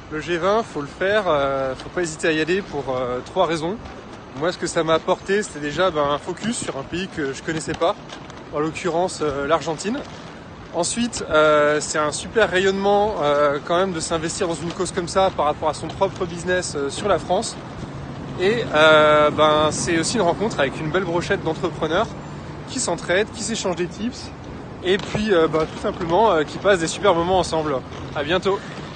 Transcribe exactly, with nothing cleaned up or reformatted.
Le G vingt, faut le faire, euh, faut pas hésiter à y aller pour euh, trois raisons. Moi, ce que ça m'a apporté, c'était déjà ben, un focus sur un pays que je connaissais pas, en l'occurrence euh, l'Argentine. Ensuite, euh, c'est un super rayonnement euh, quand même de s'investir dans une cause comme ça par rapport à son propre business euh, sur la France. Et euh, ben, c'est aussi une rencontre avec une belle brochette d'entrepreneurs qui s'entraident, qui s'échangent des tips et puis euh, ben, tout simplement euh, qui passent des super moments ensemble. À bientôt.